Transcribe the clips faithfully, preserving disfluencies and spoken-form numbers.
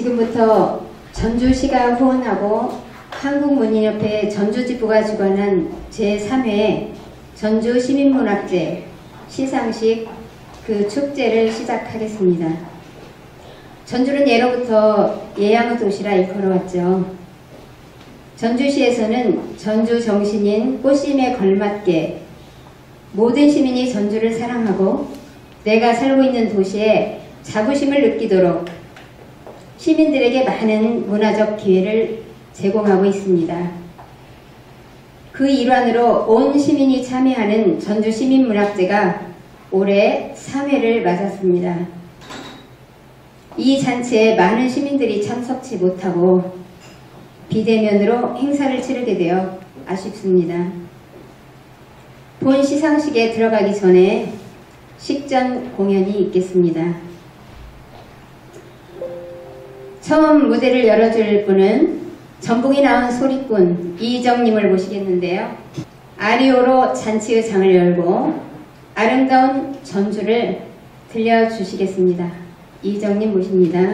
지금부터 전주시가 후원하고 한국문인협회 전주지부가 주관한 제삼 회 전주시민문학제 시상식 그 축제를 시작하겠습니다. 전주는 예로부터 예양의 도시라 일컬어왔죠. 전주시에서는 전주 정신인 꽃심에 걸맞게 모든 시민이 전주를 사랑하고 내가 살고 있는 도시에 자부심을 느끼도록 시민들에게 많은 문화적 기회를 제공하고 있습니다. 그 일환으로 온 시민이 참여하는 전주시민문학제가 올해 삼 회를 맞았습니다. 이 잔치에 많은 시민들이 참석치 못하고 비대면으로 행사를 치르게 되어 아쉽습니다. 본 시상식에 들어가기 전에 식전 공연이 있겠습니다. 처음 무대를 열어줄 분은 전북이 나온 소리꾼 이정님을 모시겠는데요. 아리오로 잔치의 장을 열고 아름다운 전주를 들려주시겠습니다. 이정님 모십니다.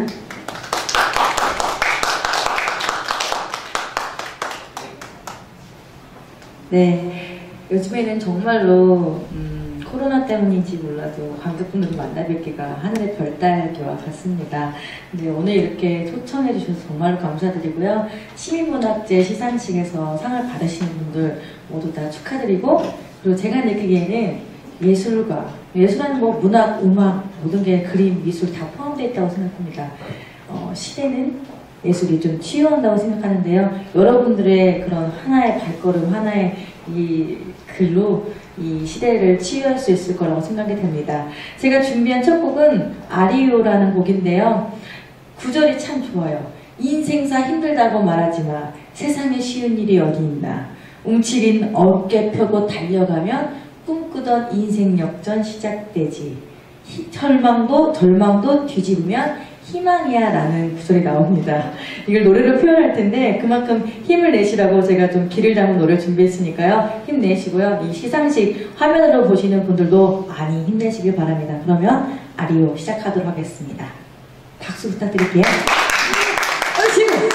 네, 요즘에는 정말로 음, 코로나 때문인지 몰라도 관객분들 만나뵙기가 하늘의 별따기와 같습니다. 네, 오늘 이렇게 초청해 주셔서 정말로 감사드리고요. 시민문학제 시상식에서 상을 받으시는 분들 모두 다 축하드리고, 그리고 제가 느끼기에는 예술가, 예술하는 뭐 문학, 음악, 모든 게 그림, 미술 다 포함되어 있다고 생각합니다. 어, 시대는 예술이 좀 치유한다고 생각하는데요. 여러분들의 그런 하나의 발걸음, 하나의 이 글로 이 시대를 치유할 수 있을 거라고 생각이 됩니다. 제가 준비한 첫 곡은 아리오라는 곡인데요. 구절이 참 좋아요. 인생사 힘들다고 말하지 마. 세상에 쉬운 일이 어디 있나. 움츠린 어깨 펴고 달려가면 꿈꾸던 인생 역전 시작되지. 절망도 절망도 뒤집으면 희망이야 라는 구절이 나옵니다. 이걸 노래로 표현할 텐데 그만큼 힘을 내시라고 제가 좀 기를 담은 노래 준비했으니까요. 힘내시고요. 이 시상식 화면으로 보시는 분들도 많이 힘내시길 바랍니다. 그러면 아리오 시작하도록 하겠습니다. 박수 부탁드릴게요. 어, 지금!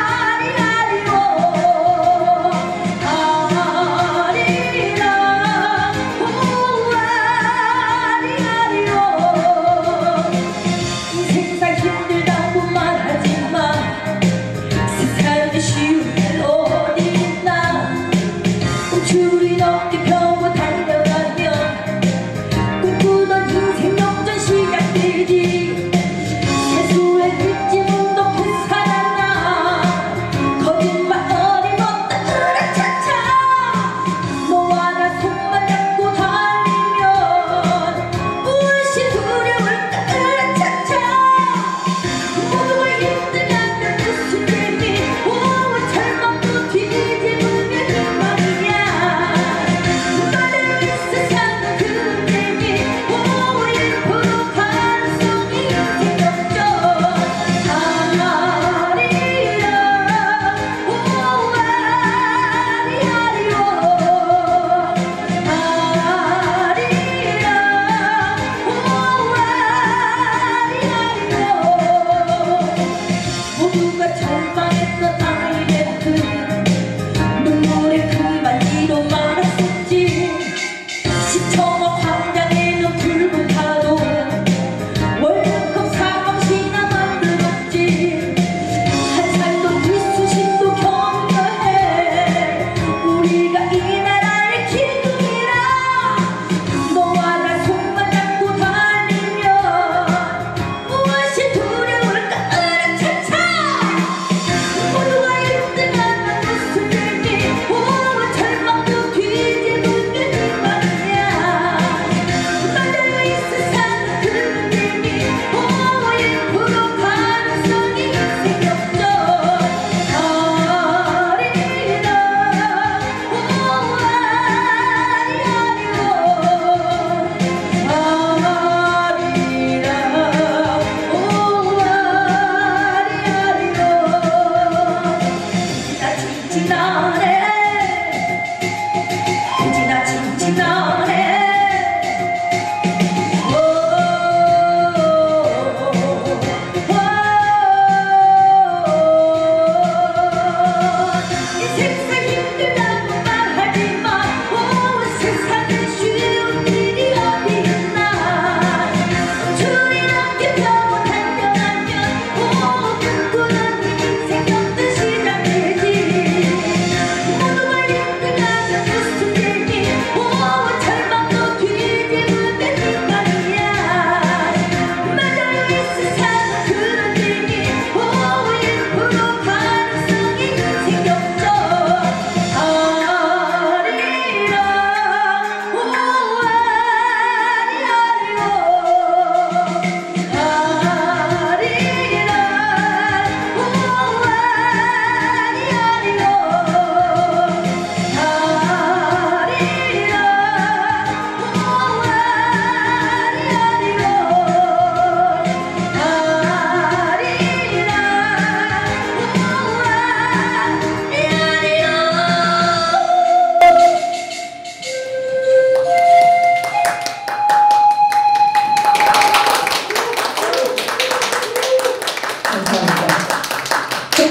아리라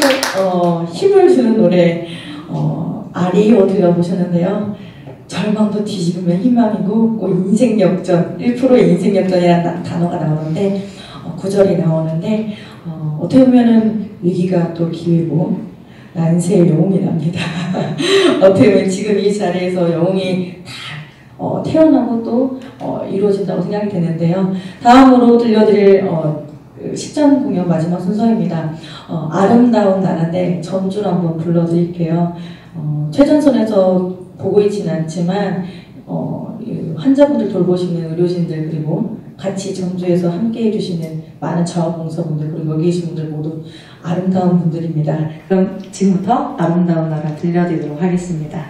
어, 힘을 주는 노래 어, 아리오 들려보셨는데요. 절망도 뒤집으면 희망이고 꼭 인생 역전, 일 퍼센트의 인생 역전이라는 단어가 나오는데 어, 구절이 나오는데 어, 어떻게 보면은 위기가 또 기회고 난세의 영웅이랍니다. 어떻게 보면 지금 이 자리에서 영웅이 다 어, 태어나고 또 어, 이루어진다고 생각이 되는데요. 다음으로 들려드릴 어, 그 식전 공연 마지막 순서입니다. 어, 아름다운 나라인데 전주를 한번 불러드릴게요. 어, 최전선에서 보고 있지는 않지만 어, 환자분들 돌보시는 의료진들 그리고 같이 전주에서 함께 해주시는 많은 자원봉사분들 그리고 여기 계신 분들 모두 아름다운 분들입니다. 그럼 지금부터 아름다운 나라 들려드리도록 하겠습니다.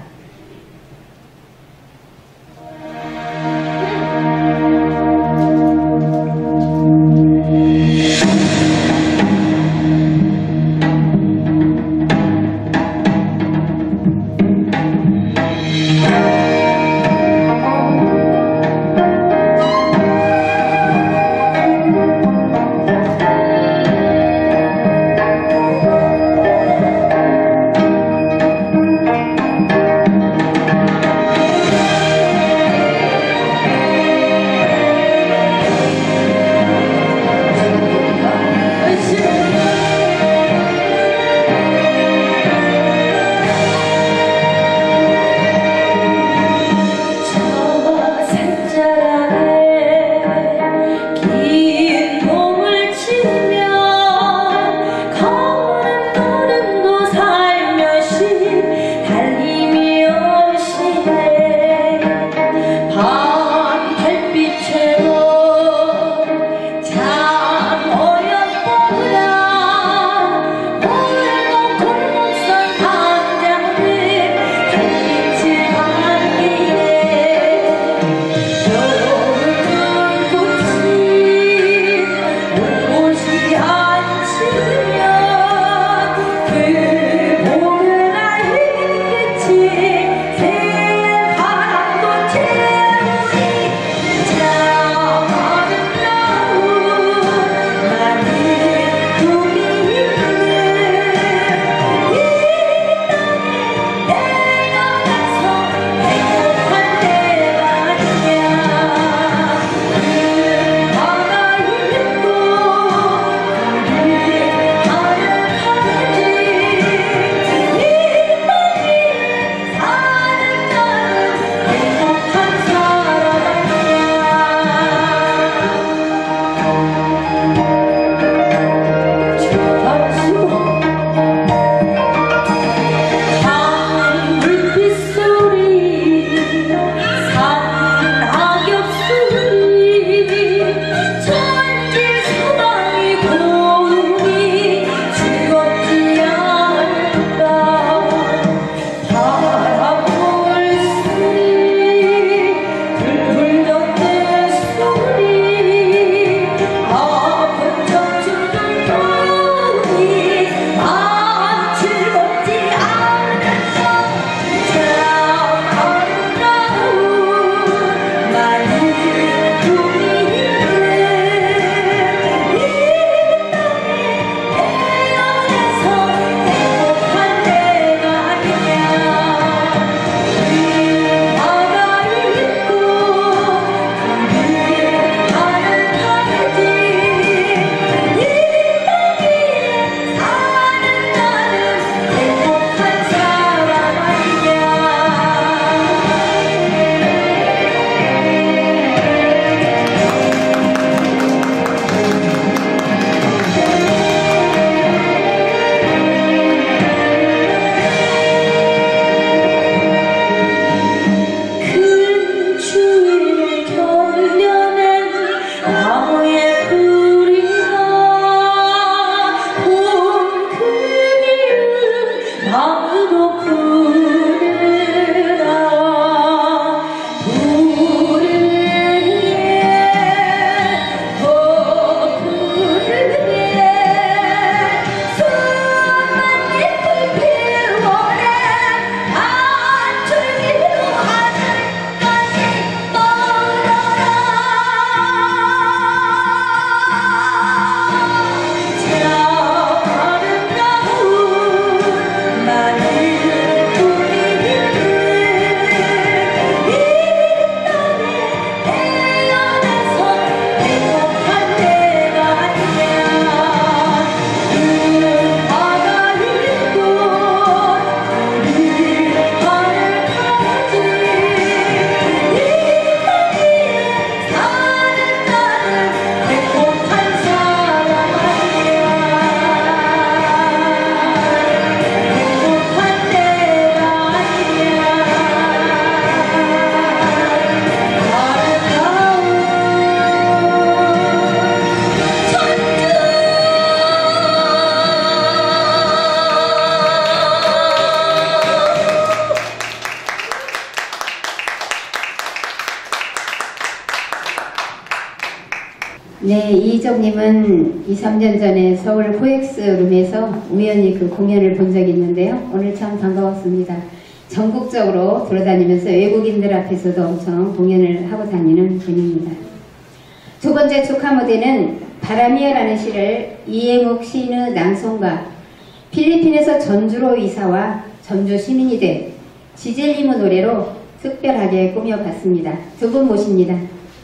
가수님은 이, 삼 년 전에 서울 코엑스 룸에서 우연히 그 공연을 본 적이 있는데요. 오늘 참 반가웠습니다. 전국적으로 돌아다니면서 외국인들 앞에서도 엄청 공연을 하고 다니는 분입니다. 두 번째 축하 무대는 바람이야라는 시를 이행욱 시인의 낭송과 필리핀에서 전주로 이사와 전주 시민이 된 지젤님의 노래로 특별하게 꾸며봤습니다. 두 분 모십니다.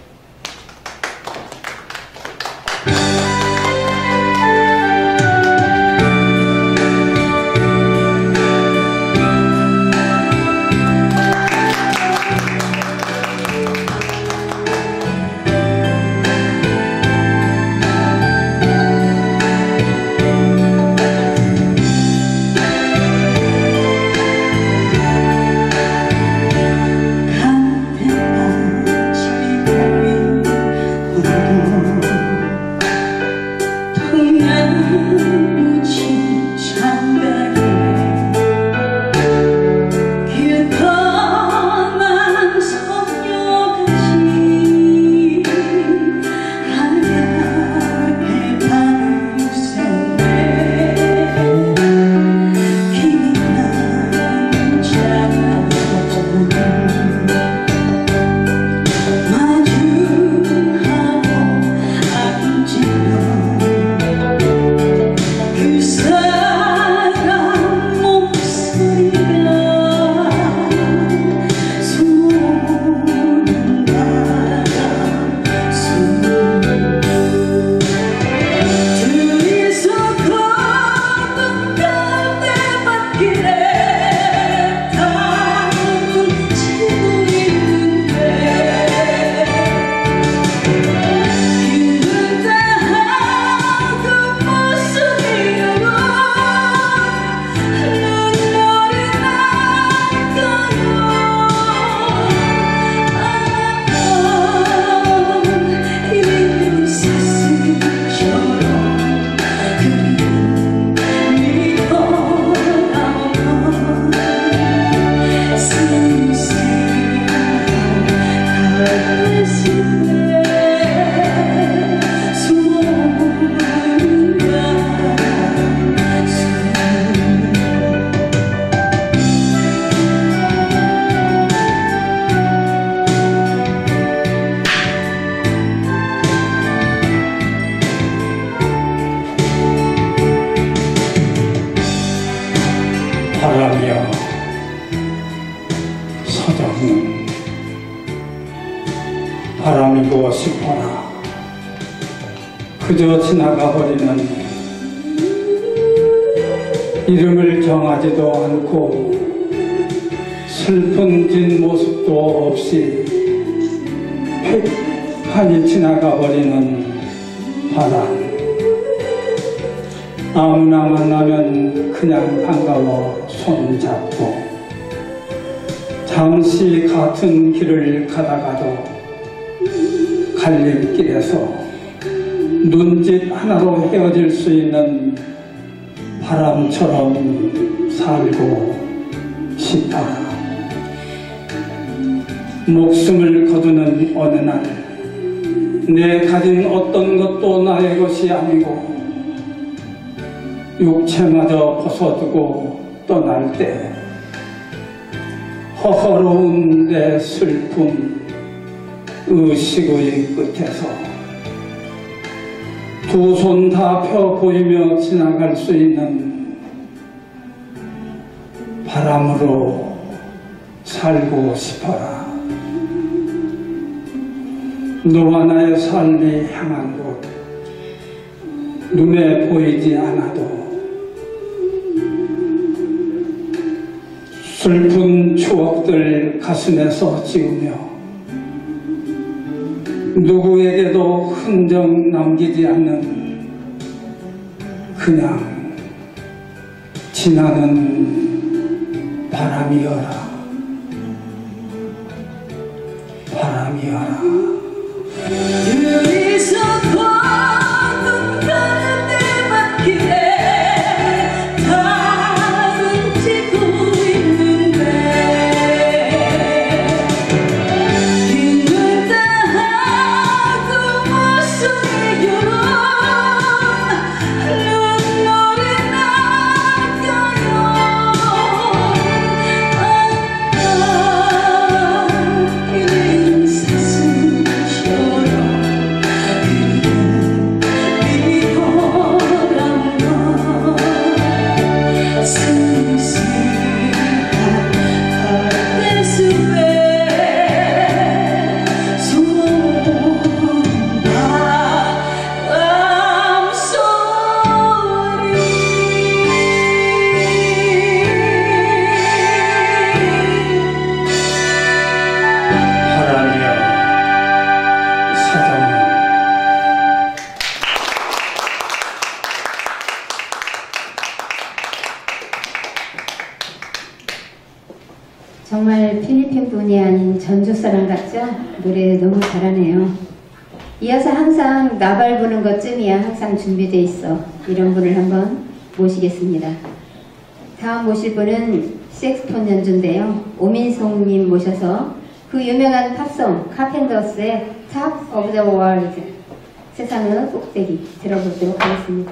바람이여 서정은 바람이고 싶어라. 그저 지나가버리는 이름을 정하지도 않고 슬픈 뒷모습도 없이 획하니 지나가버리는 바람. 아무나 만나면 그냥 반가워 손잡고 잠시 같은 길을 가다가도 갈림길에서 눈짓 하나로 헤어질 수 있는 바람처럼 살고 싶어라. 목숨을 거두는 어느 날 내 가진 어떤 것도 나의 것이 아니고 육체마저 벗어두고 떠날 때 허허로운 내 슬픔 의식의 끝에서 두 손 다 펴 보이며 지나갈 수 있는 바람으로 살고 싶어라. 너와 나의 삶이 향한 곳 눈에 보이지 않아도 슬픈 추억들 가슴에서 지우며 누구에게도 흔적 남기지 않는 그냥 지나는 바람이여라. 바람이여라. 둘이서 걷는 가운데만길에 달은 지고 있는데 힘들다 하고 목소리 열어 정말 필리핀 분이 아닌 전주 사람 같죠? 노래 너무 잘하네요. 이어서 항상 나발 부는 것쯤이야 항상 준비돼 있어. 이런 분을 한번 모시겠습니다. 다음 모실 분은 색스폰 연주인데요. 오민송님 모셔서 그 유명한 팝송 카펜터스의 Top of the World 세상의 꼭대기 들어보도록 하겠습니다.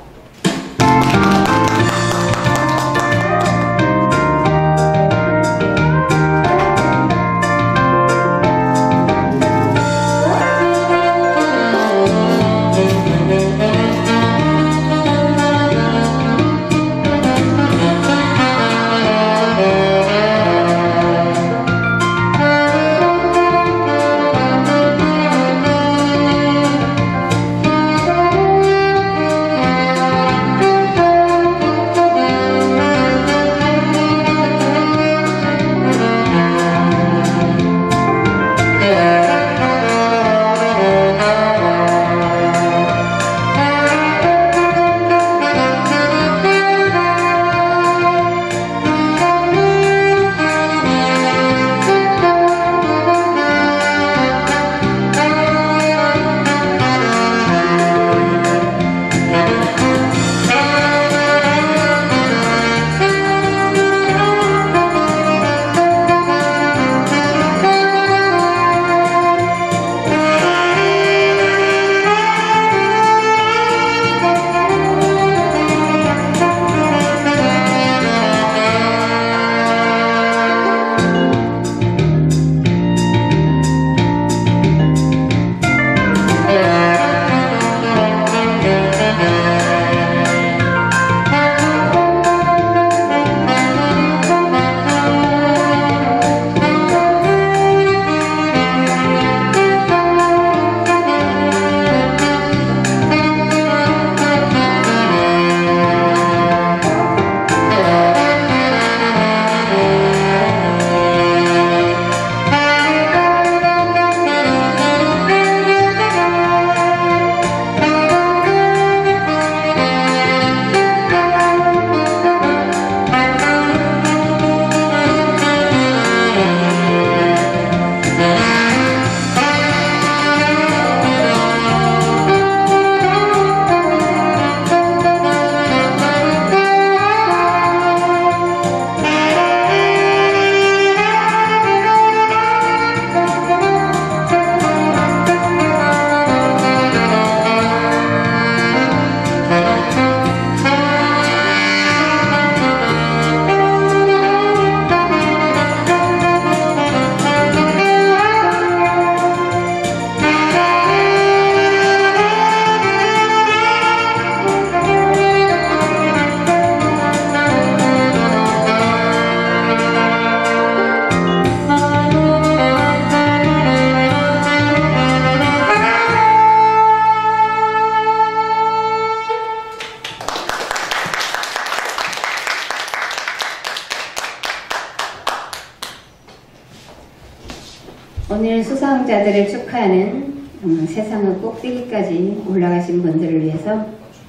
오늘 수상자들을 축하하는 음, 세상의 꼭대기까지 올라가신 분들을 위해서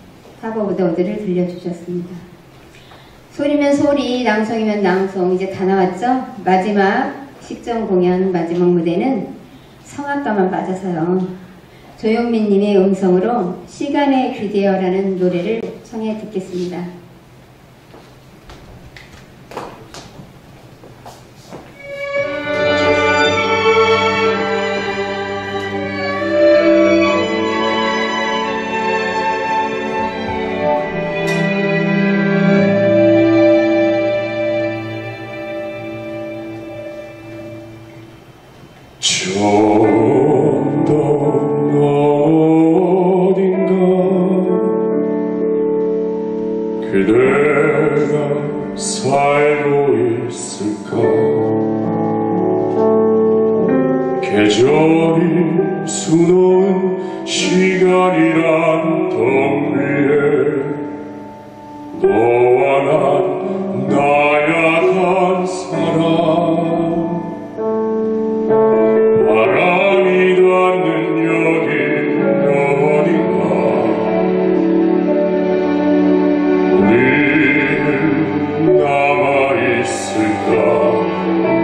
탑 오브 더 워드를 들려주셨습니다. 소리면 소리, 낭송이면 낭송 이제 다 나왔죠? 마지막 식전 공연 마지막 무대는 성악가만 빠져서요. 조용민 님의 음성으로 시간에 귀대어라는 노래를 청해 듣겠습니다. 좀더 어딘가 그대가 살고 있을까. 계절이 수놓은 시간이란 덤 위에 너와 난 나약한 사람, 바람이 닿는 여기 어딘가 우리는 남아있을까.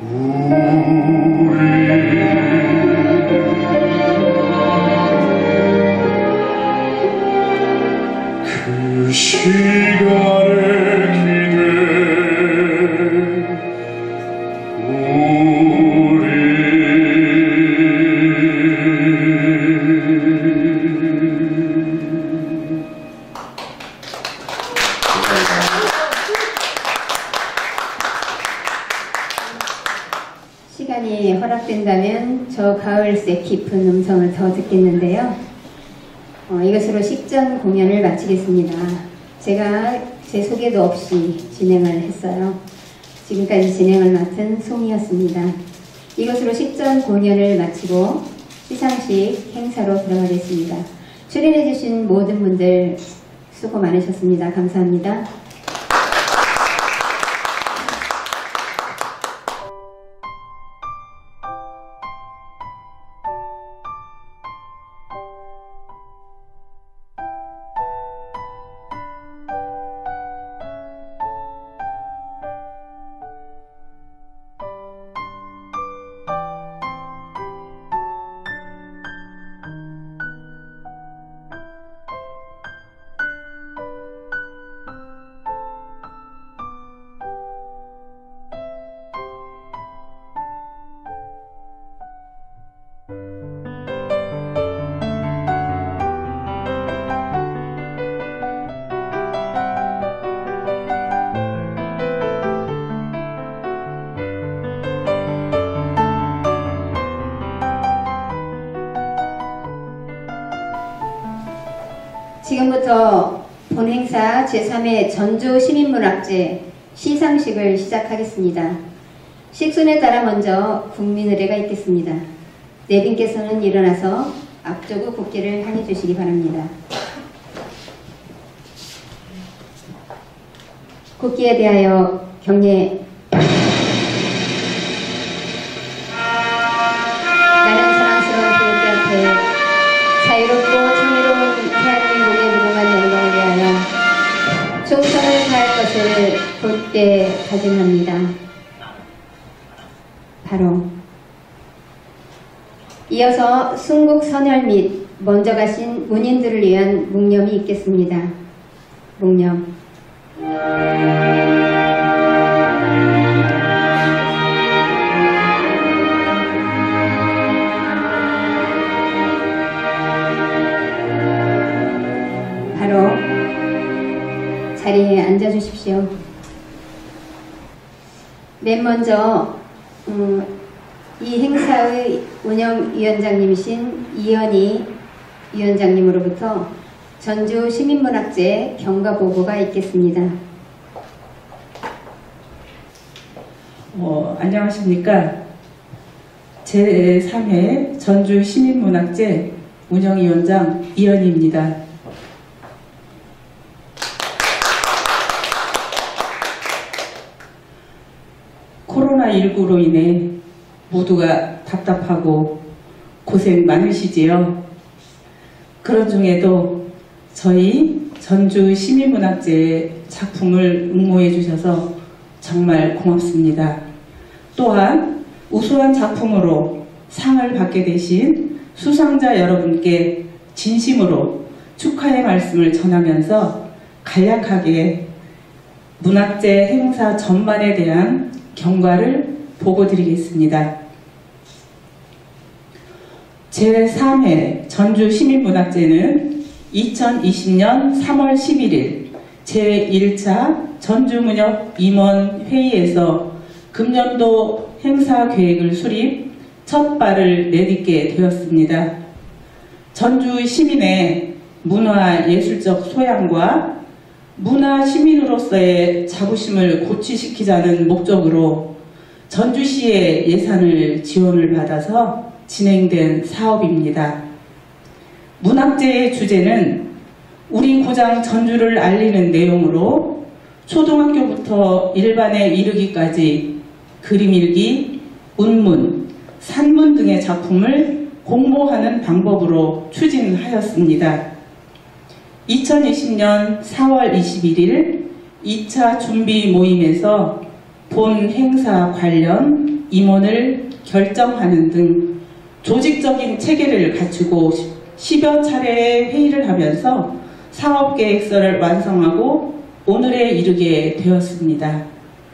그 시간을 기대 시간이 허락된다면 저 가을새 깊은 음성을 더 듣겠는데요. 어, 이것으로 식전 공연을 마치겠습니다. 제가 제 소개도 없이 진행을 했어요. 지금까지 진행을 맡은 송이였습니다. 이것으로 식전 공연을 마치고 시상식 행사로 들어가겠습니다. 출연해주신 모든 분들 수고 많으셨습니다. 감사합니다. 지금부터 본 행사 제삼 회 전주 시민문학제 시상식을 시작하겠습니다. 식순에 따라 먼저 국민의례가 있겠습니다. 내빈께서는 일어나서 앞쪽의 국기를 향해 주시기 바랍니다. 국기에 대하여 경례. 나는 사랑스러운 교육대 앞에 자유롭고 정의로운 대한민국의 무궁한 영광을 위하여 충성을 다할 것을 굳게 다짐합니다. 바로 이어서 순국 선열 및 먼저 가신 문인들을 위한 묵념이 있겠습니다. 묵념. 바로 자리에 앉아주십시오. 맨 먼저 음, 이 행사의 운영위원장님이신 이현희 위원장님으로부터 전주 시민문학제 경과보고가 있겠습니다. 어, 안녕하십니까. 제삼 회 전주 시민문학제 운영위원장 이현희입니다. 코로나십구로 인해 모두가 답답하고 고생 많으시지요. 그런 중에도 저희 전주 시민문학제 작품을 응모해 주셔서 정말 고맙습니다. 또한 우수한 작품으로 상을 받게 되신 수상자 여러분께 진심으로 축하의 말씀을 전하면서 간략하게 문학제 행사 전반에 대한 경과를 보고드리겠습니다. 제삼 회 전주 시민문학제는 이천이십 년 삼월 십일일 제일 차 전주문역 임원회의에서 금년도 행사 계획을 수립 첫 발을 내딛게 되었습니다. 전주 시민의 문화예술적 소양과 문화 시민으로서의 자부심을 고취시키자는 목적으로 전주시의 예산을 지원을 받아서 진행된 사업입니다. 문학제의 주제는 우리 고장 전주를 알리는 내용으로 초등학교부터 일반에 이르기까지 그림 일기, 운문, 산문 등의 작품을 공모하는 방법으로 추진하였습니다. 이천이십 년 사월 이십일일 이 차 준비 모임에서 본 행사 관련 임원을 결정하는 등 조직적인 체계를 갖추고 십여 차례의 회의를 하면서 사업계획서를 완성하고 오늘에 이르게 되었습니다.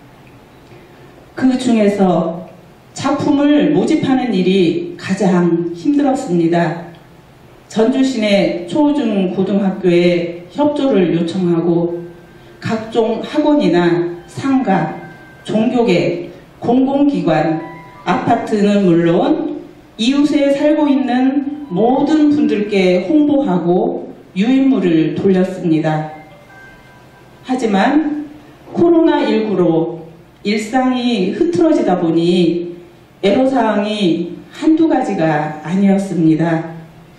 그 중에서 작품을 모집하는 일이 가장 힘들었습니다. 전주시내 초, 중, 고등학교에 협조를 요청하고 각종 학원이나 상가, 종교계, 공공기관, 아파트는 물론 이웃에 살고 있는 모든 분들께 홍보하고 유인물을 돌렸습니다. 하지만 코로나십구로 일상이 흐트러지다 보니 애로사항이 한두 가지가 아니었습니다.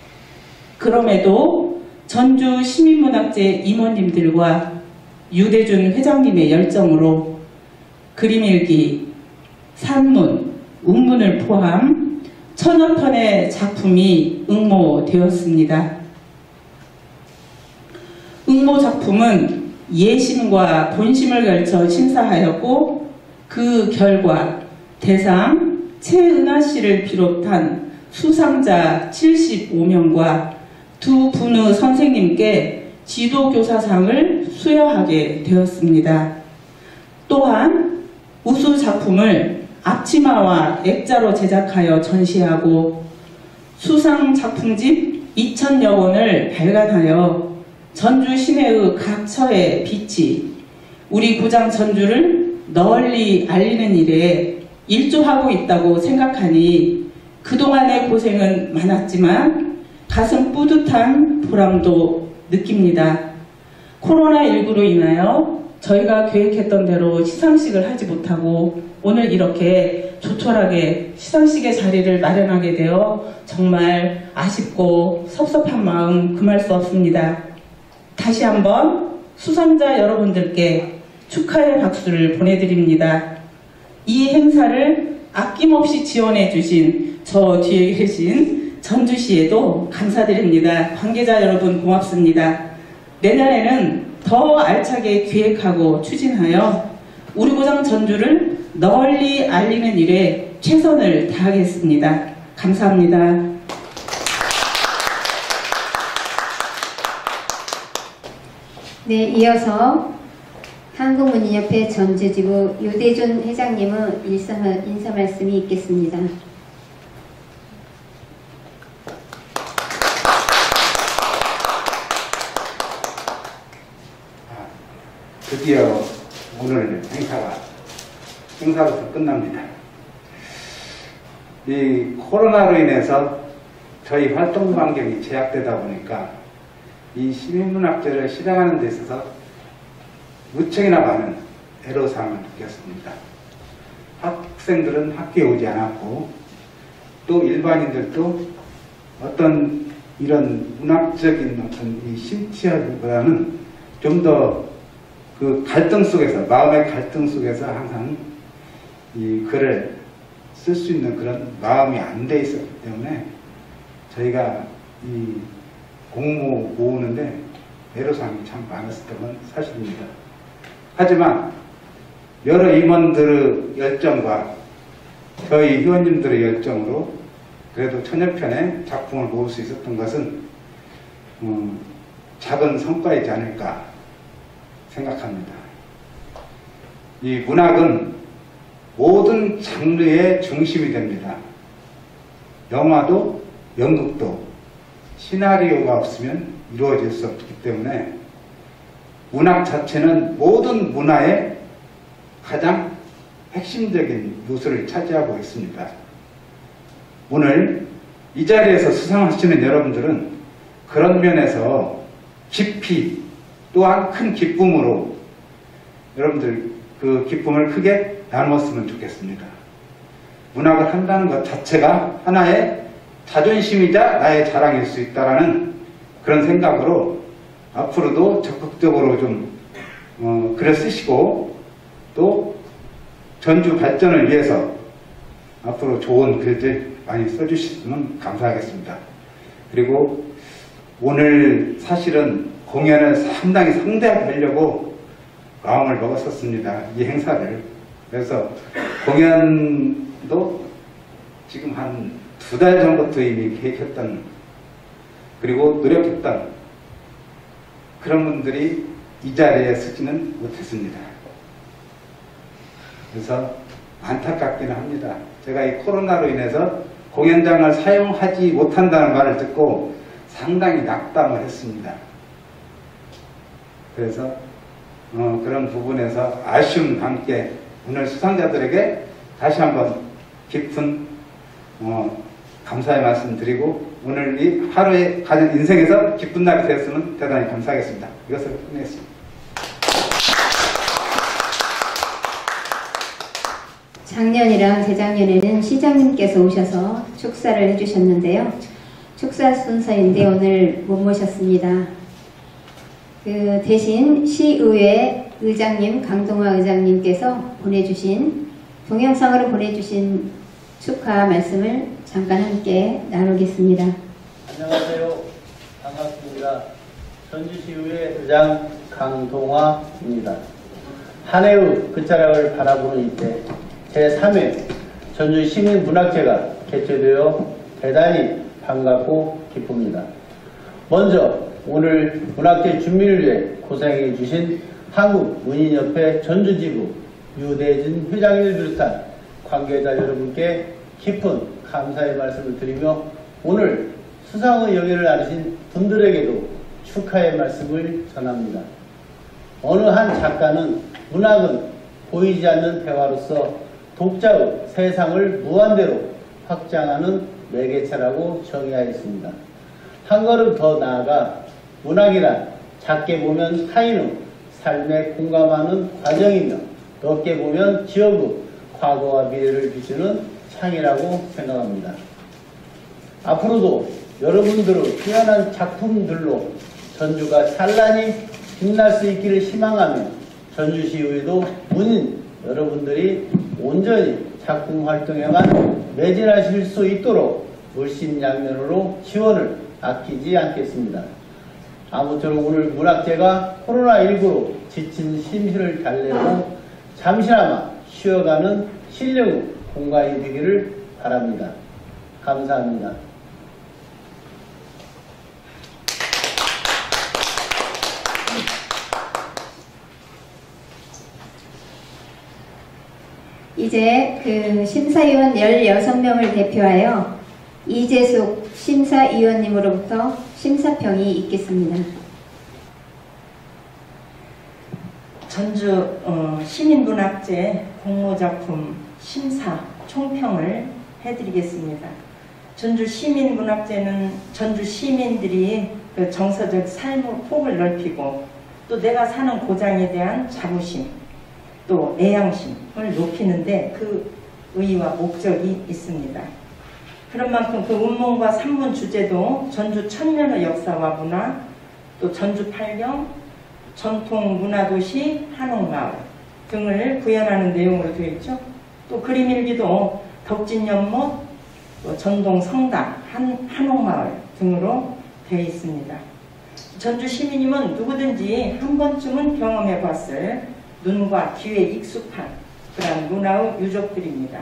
그럼에도 전주 시민문학재 임원님들과 유대준 회장님의 열정으로 그림일기, 산문, 운문을 포함 천여 편의 작품이 응모되었습니다. 응모 작품은 예심과 본심을 걸쳐 심사하였고 그 결과 대상 최은하 씨를 비롯한 수상자 칠십오 명과 두 분의 선생님께 지도교사상을 수여하게 되었습니다. 또한 우수 작품을 앞치마와 액자로 제작하여 전시하고 수상 작품집 이천여 권을 발간하여 전주 시내의 각 처에 비치 우리 고장 전주를 널리 알리는 일에 일조하고 있다고 생각하니 그동안의 고생은 많았지만 가슴 뿌듯한 보람도 느낍니다. 코로나십구로 인하여 저희가 계획했던 대로 시상식을 하지 못하고 오늘 이렇게 조촐하게 시상식의 자리를 마련하게 되어 정말 아쉽고 섭섭한 마음 금할 수 없습니다. 다시 한번 수상자 여러분들께 축하의 박수를 보내드립니다. 이 행사를 아낌없이 지원해 주신 저 뒤에 계신 전주시에도 감사드립니다. 관계자 여러분 고맙습니다. 내년에는 더 알차게 기획하고 추진하여 우리 고장 전주를 널리 알리는 일에 최선을 다하겠습니다. 감사합니다. 네, 이어서 한국문인협회 전주지부 유대준 회장님의 인사, 인사 말씀이 있겠습니다. 드디어 오늘 행사가 행사로서 끝납니다. 이 코로나로 인해서 저희 활동 반경이 제약되다 보니까 이 시민문학제를 실행하는 데 있어서 무척이나 많은 애로사항을 느꼈습니다. 학생들은 학교에 오지 않았고 또 일반인들도 어떤 이런 문학적인 어떤 이 심취하기보다는 좀 더 그 갈등 속에서, 마음의 갈등 속에서 항상 이 글을 쓸 수 있는 그런 마음이 안 돼 있었기 때문에 저희가 이 공모 모으는데 애로사항이 참 많았었던 건 사실입니다. 하지만 여러 임원들의 열정과 저희 회원님들의 열정으로 그래도 천여 편의 작품을 모을 수 있었던 것은 음, 작은 성과이지 않을까 생각합니다. 이 문학은 모든 장르의 중심이 됩니다. 영화도 연극도 시나리오가 없으면 이루어질 수 없기 때문에 문학 자체는 모든 문화의 가장 핵심적인 요소를 차지하고 있습니다. 오늘 이 자리에서 수상하시는 여러분들은 그런 면에서 깊이 또한 큰 기쁨으로 여러분들 그 기쁨을 크게 나누었으면 좋겠습니다. 문학을 한다는 것 자체가 하나의 자존심이자 나의 자랑일 수 있다는 그런 생각으로 앞으로도 적극적으로 좀 어, 글을 쓰시고 또 전주 발전을 위해서 앞으로 좋은 글들 많이 써주시면 감사하겠습니다. 그리고 오늘 사실은 공연을 상당히 성대하게 하려고 마음을 먹었었습니다. 이 행사를. 그래서 공연도 분들도 지금 한 두 달 전부터 이미 계획했던 그리고 노력했던 그런 분들이 이 자리에 서지는 못했습니다. 그래서 안타깝기는 합니다. 제가 이 코로나로 인해서 공연장을 사용하지 못한다는 말을 듣고 상당히 낙담을 했습니다. 그래서 어, 그런 부분에서 아쉬움과 함께 오늘 수상자들에게 다시 한번 깊은 어, 감사의 말씀 드리고 오늘 이 하루의 가진 인생에서 기쁜 날이 되었으면 대단히 감사하겠습니다. 이것을 끝내겠습니다. 작년이랑 재작년에는 시장님께서 오셔서 축사를 해주셨는데요. 축사 순서인데 오늘 못 모셨습니다. 그 대신 시의회 의장님 강동화 의장님께서 보내주신 동영상으로 보내주신 축하 말씀을 잠깐 함께 나누겠습니다. 안녕하세요. 반갑습니다. 전주시의회 의장 강동화입니다. 한 해의 끝자락을 바라보는 이때 제삼 회 전주시민문학제가 개최되어 대단히 반갑고 기쁩니다. 먼저 오늘 문학제 준비를 위해 고생해 주신 한국문인협회 전주지부 유대진 회장님을 비롯한 관계자 여러분께 깊은 감사의 말씀을 드리며 오늘 수상의 영예를 나누신 분들에게도 축하의 말씀을 전합니다. 어느 한 작가는 문학은 보이지 않는 대화로서 독자의 세상을 무한대로 확장하는 매개체라고 정의하였습니다. 한 걸음 더 나아가 문학이란 작게 보면 타인의 삶에 공감하는 과정이며 넓게 보면 지역의 과거와 미래를 비추는 창이라고 생각합니다. 앞으로도 여러분들의 뛰어난 작품들로 전주가 찬란히 빛날 수 있기를 희망하며 전주시의회도 문인 여러분들이 온전히 작품 활동에만 매진하실 수 있도록 물심양면으로 지원을 아끼지 않겠습니다. 아무쪼록 오늘 문학제가 코로나십구로 지친 심신을 달래고 잠시나마 쉬어가는 실력의 공간이 되기를 바랍니다. 감사합니다. 이제 그 심사위원 열여섯 명을 대표하여 이재숙 심사위원님으로부터 심사평이 있겠습니다. 전주 어, 시민문학제 공모작품 심사 총평을 해드리겠습니다. 전주 시민문학제는 전주 시민들이 그 정서적 삶의 폭을 넓히고 또 내가 사는 고장에 대한 자부심 또 애양심을 높이는데 그 의의와 목적이 있습니다. 그런 만큼 그 운문과 산문 주제도 전주 천년의 역사와 문화, 또 전주 팔경, 전통 문화도시 한옥마을 등을 구현하는 내용으로 되어 있죠. 또 그림일기도 덕진연못, 또 전동 성당, 한, 한옥마을 등으로 되어 있습니다. 전주 시민이면 누구든지 한 번쯤은 경험해 봤을 눈과 귀에 익숙한 그런 문화의 유적들입니다.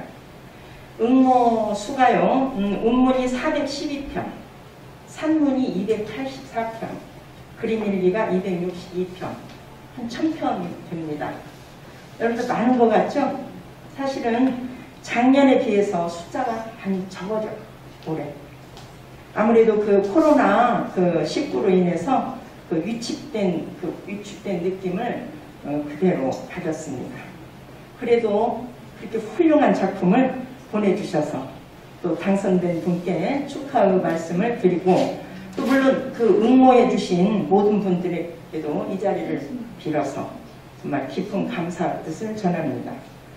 응모 수가요, 음, 운문이 사백십이 평, 산문이 이백팔십사 평, 그림일기가 이백육십이 평, 한 천 평 됩니다. 여러분들 많은 것 같죠? 사실은 작년에 비해서 숫자가 많이 적어져요, 올해. 아무래도 그 코로나 그 십구로 인해서 그 위축된, 그 위축된 느낌을 어, 그대로 받았습니다. 그래도 그렇게 훌륭한 작품을 보내주셔서 또 당선된 분께 축하의 말씀을 드리고 또 물론 그 응모해 주신 모든 분들에게도 이 자리를 빌어서 정말 깊은 감사 뜻을 전합니다.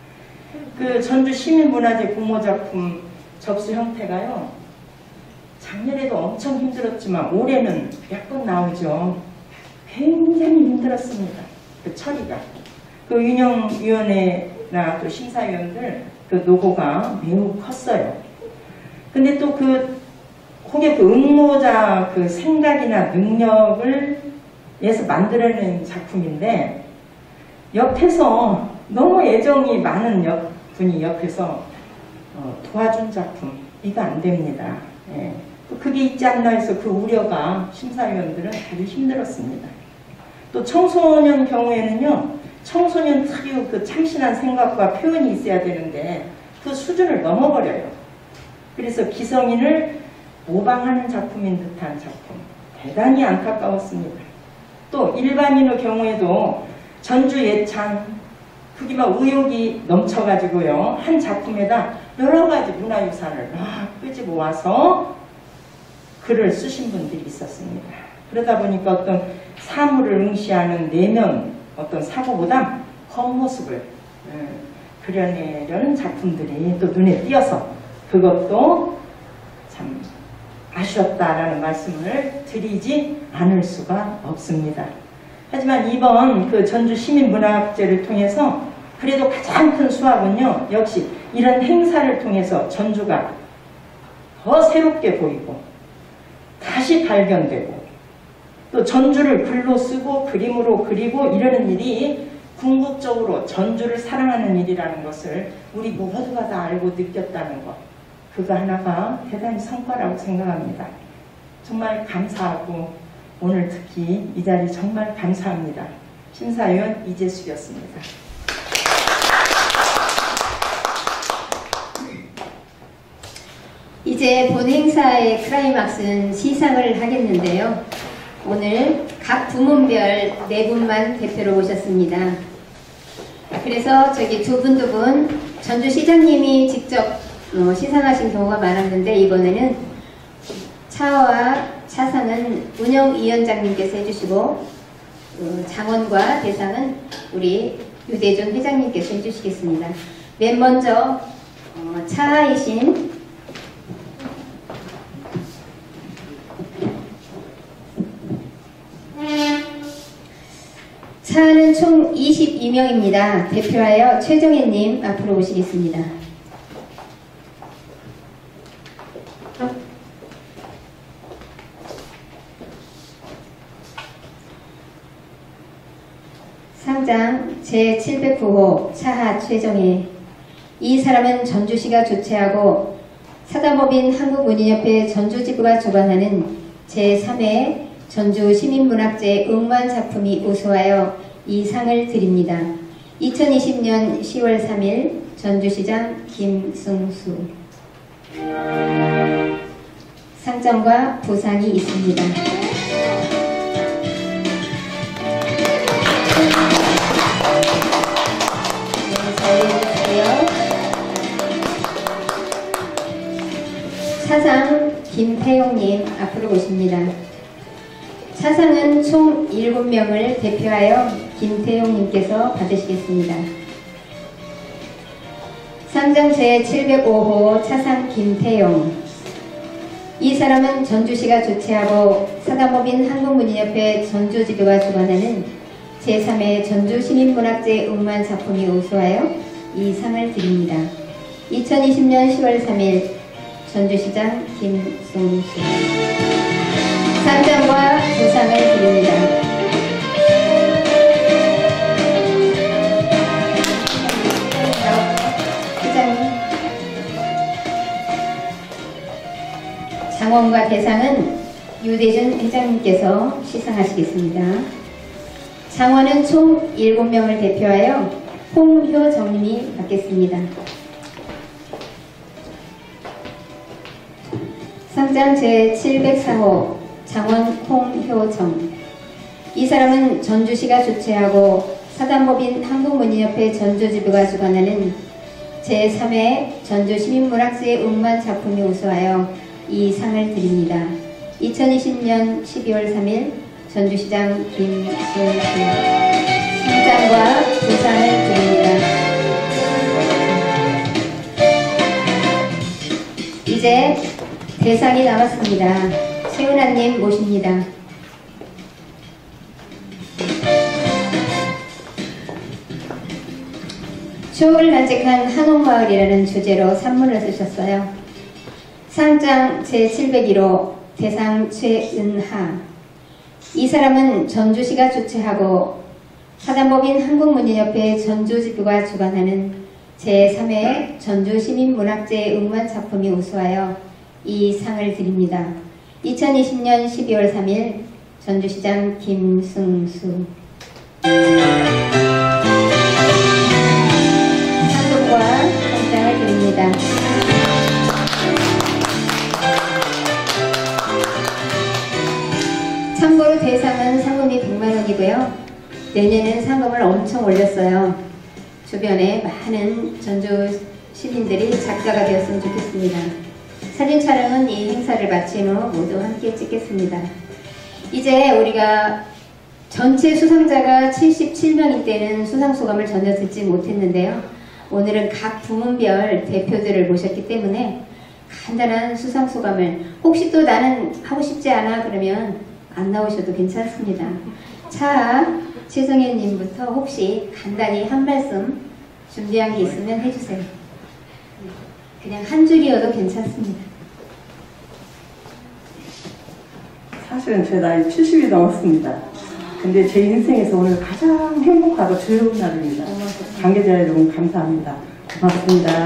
그 전주 시민문화제 공모작품 접수 형태가요, 작년에도 엄청 힘들었지만 올해는 몇 번 나오죠. 굉장히 힘들었습니다. 그 처리가. 그 운영위원회나 또 심사위원들 그 노고가 매우 컸어요. 근데 또 그 혹여 그 응모자 그 생각이나 능력을 위해서 만들어낸 작품인데 옆에서 너무 애정이 많은 옆, 분이 옆에서 어, 도와준 작품 이거 안 됩니다. 예. 또 그게 있지 않나 해서 그 우려가 심사위원들은 아주 힘들었습니다. 또 청소년 경우에는요, 청소년 특유 그 참신한 생각과 표현이 있어야 되는데 그 수준을 넘어버려요. 그래서 기성인을 모방하는 작품인 듯한 작품, 대단히 안타까웠습니다. 또 일반인의 경우에도 전주 예찬, 그게 막 의욕이 넘쳐가지고요, 한 작품에다 여러 가지 문화유산을 막 끄집어 모아서 글을 쓰신 분들이 있었습니다. 그러다 보니까 어떤 사물을 응시하는 내면 어떤 사고보다 겉모습을 음, 그려내려는 작품들이 또 눈에 띄어서 그것도 참 아쉬웠다라는 말씀을 드리지 않을 수가 없습니다. 하지만 이번 그 전주 시민문화제를 통해서 그래도 가장 큰 수확은요, 역시 이런 행사를 통해서 전주가 더 새롭게 보이고 다시 발견되고 또 전주를 글로 쓰고 그림으로 그리고 이러는 일이 궁극적으로 전주를 사랑하는 일이라는 것을 우리 모두가 다 알고 느꼈다는 것, 그거 하나가 대단히 성과라고 생각합니다. 정말 감사하고 오늘 특히 이 자리 정말 감사합니다. 심사위원 이재숙이었습니다. 이제 본 행사의 클라이막스는 시상을 하겠는데요. 오늘 각 부문별 네 분만 대표로 오셨습니다. 그래서 저기 두 분 두 분 전주시장님이 직접 어, 시상하신 경우가 많았는데 이번에는 차와 차상은 운영위원장님께서 해주시고 어, 장원과 대상은 우리 유대준 회장님께서 해주시겠습니다. 맨 먼저 어, 차이신 차는 총 이십이 명입니다. 대표하여 최정혜님 앞으로 오시겠습니다. 상장 제칠백구 호 차하 최정혜. 이 사람은 전주시가 주최하고 사단법인 한국문인협회 전주지부가 주관하는 제삼 회 전주시민문학제 응원 작품이 우수하여 이 상을 드립니다. 이천이십 년 시월 삼 일 전주시장 김승수. 상장과 부상이 있습니다. 네, 자리해주세요. 차상 김태용님 앞으로 오십니다. 차상은 총 일곱 명을 대표하여 김태용님께서 받으시겠습니다. 상장 제칠백오 호 차상 김태용. 이 사람은 전주시가 주최하고 사단법인 한국문인협회 전주지부가 주관하는 제삼 회 전주시민문학제 응만 작품이 우수하여 이 상을 드립니다. 이천이십 년 시월 삼 일 전주시장 김승수. 상장과 부상을 드립니다. 회장님. 장원과 대상은 유대준 회장님께서 시상하시겠습니다. 장원은 총 일곱 명을 대표하여 홍효정님이 받겠습니다. 상장 제칠백사 호 장원 홍효정. 이 사람은 전주시가 주최하고 사단법인 한국문인협회 전주지부가 주관하는 제삼 회 전주시민문학제 응만 작품이 우수하여 이 상을 드립니다. 이천이십 년 십이월 삼 일 전주시장 김승수. 상장과 부상을 드립니다. 이제 대상이 남았습니다. 최은아님 모십니다. 추억을 간직한 한옥마을이라는 주제로 산문을 쓰셨어요. 상장 제칠백일 호 대상 최은하. 이 사람은 전주시가 주최하고 사단법인 한국문인협회 전주지부가 주관하는 제삼 회 전주시민문학제 응원 작품이 우수하여 이 상을 드립니다. 이천이십 년 십이월 삼일 전주시장 김승수. 상금과 상장을 드립니다. 참고로 대상은 상금이 백만 원이고요. 내년엔 상금을 엄청 올렸어요. 주변에 많은 전주 시민들이 작가가 되었으면 좋겠습니다. 사진 촬영은 이 행사를 마친 후 모두 함께 찍겠습니다. 이제 우리가 전체 수상자가 칠십칠 명일 때는 수상소감을 전혀 듣지 못했는데요. 오늘은 각 부문별 대표들을 모셨기 때문에 간단한 수상소감을, 혹시 또 나는 하고 싶지 않아 그러면 안 나오셔도 괜찮습니다. 자, 최성현님부터 혹시 간단히 한 말씀 준비한 게 있으면 해주세요. 그냥 한 줄이어도 괜찮습니다. 사실은 제 나이 칠십이 넘었습니다. 근데 제 인생에서 오늘 가장 행복하고 즐거운 날입니다. 관계자 여러분 감사합니다. 고맙습니다.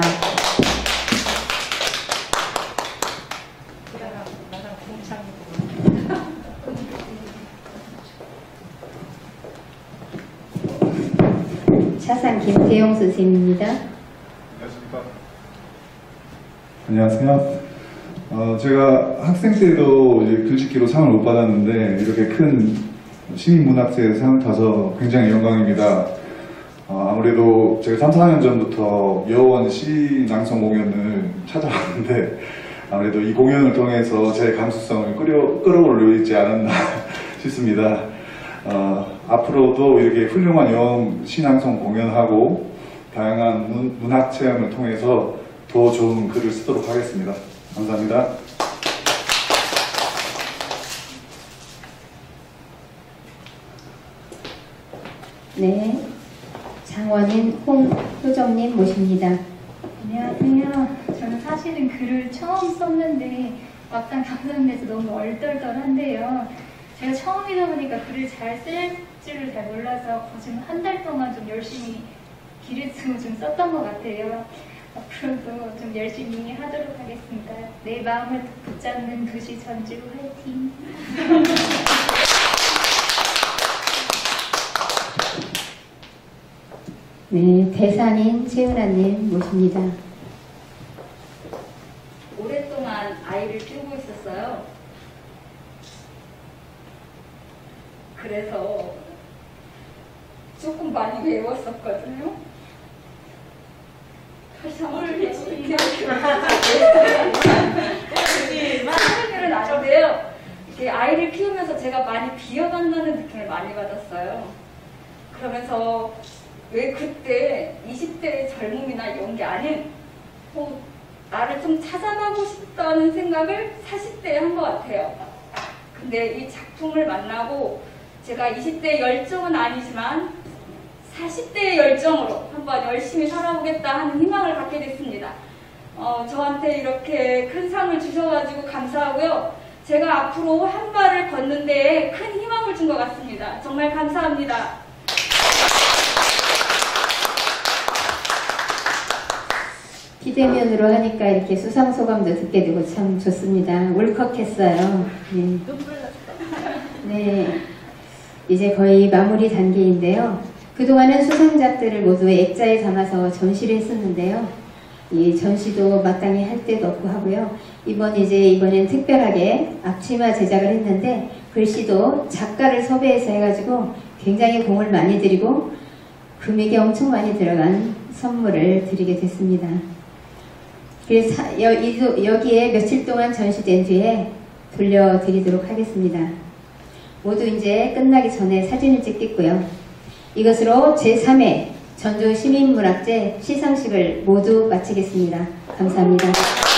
차상 김태용 선생님입니다. 안녕하세요. 어, 제가 학생 때도 이제 글짓기로 상을 못 받았는데 이렇게 큰 시민문학제 상을 타서 굉장히 영광입니다. 어, 아무래도 제가 삼, 사 년 전부터 여원 시 낭송 공연을 찾아왔는데 아무래도 이 공연을 통해서 제 감수성을 끌어, 끌어올리지 않았나 싶습니다. 어, 앞으로도 이렇게 훌륭한 여원 시낭송 공연하고 다양한 문, 문학 체험을 통해서 더 좋은 글을 쓰도록 하겠습니다. 감사합니다. 네, 장원인 홍효정님 모십니다. 안녕하세요. 저는 사실은 글을 처음 썼는데 막상 감상돼서 너무 얼떨떨한데요. 제가 처음이다 보니까 글을 잘 쓸 줄을 잘 몰라서 지금 한 달 동안 좀 열심히 기르치고 좀 썼던 것 같아요. 앞으로도 좀 열심히 하도록 하겠습니다. 내 마음을 붙잡는 도시 전주 화이팅! 네, 대상인 최은아님 모십니다. 오랫동안 아이를 키우고 있었어요. 그래서 조금 많이 외웠었거든요. 다시 한번 이렇게 사연은 아닌데요. 이렇게 아이를 키우면서 제가 많이 비어간다는 느낌을 많이 받았어요. 그러면서 왜 그때 이십 대의 젊음이나 이런 게 아닌 어, 나를 좀 찾아가고 싶다는 생각을 사십 대에 한 것 같아요. 근데 이 작품을 만나고 제가 이십 대의 열정은 아니지만 사십 대의 열정으로 한번 열심히 살아보겠다 하는 희망을 갖게 됐습니다. 어, 저한테 이렇게 큰 상을 주셔가지고 감사하고요. 제가 앞으로 한 발을 걷는 데에 큰 희망을 준 것 같습니다. 정말 감사합니다. 비대면으로 하니까 이렇게 수상소감도 듣게 되고 참 좋습니다. 울컥했어요. 네. 네, 이제 거의 마무리 단계인데요. 그동안은 수상작들을 모두 액자에 담아서 전시를 했었는데요. 이 전시도 마땅히 할 데도 없고 하고요. 이번 이제 이번엔 특별하게 앞치마 제작을 했는데 글씨도 작가를 섭외해서 해가지고 굉장히 공을 많이 들이고 금액이 엄청 많이 들어간 선물을 드리게 됐습니다. 그래서 여, 여기에 며칠 동안 전시된 뒤에 돌려드리도록 하겠습니다. 모두 이제 끝나기 전에 사진을 찍겠고요. 이것으로 제삼 회 전주 시민문학제 시상식을 모두 마치겠습니다. 감사합니다.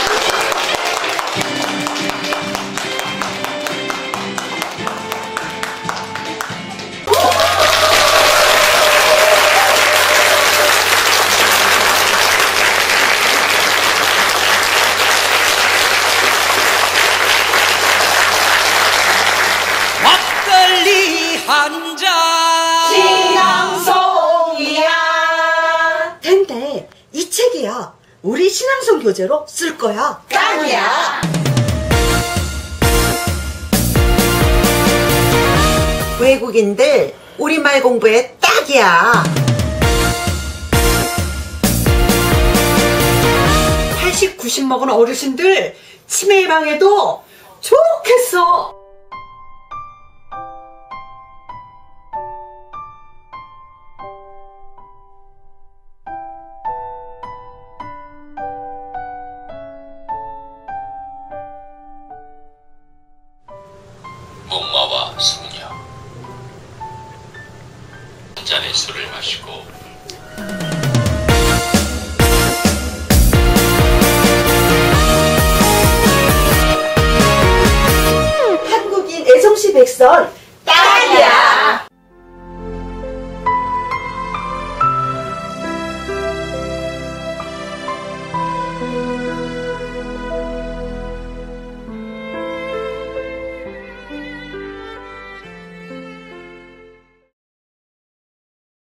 막걸리 한 잔. 시낭송이야. 근데 이 어떤 교재로 쓸 거야? 딱이야. 외국인들 우리말 공부에 딱이야. 팔십, 구십 먹은 어르신들 치매 예방에도 좋겠어. 목마와 숙녀 한 잔의 술을 마시고 한국인 애성시 백선 딱이야.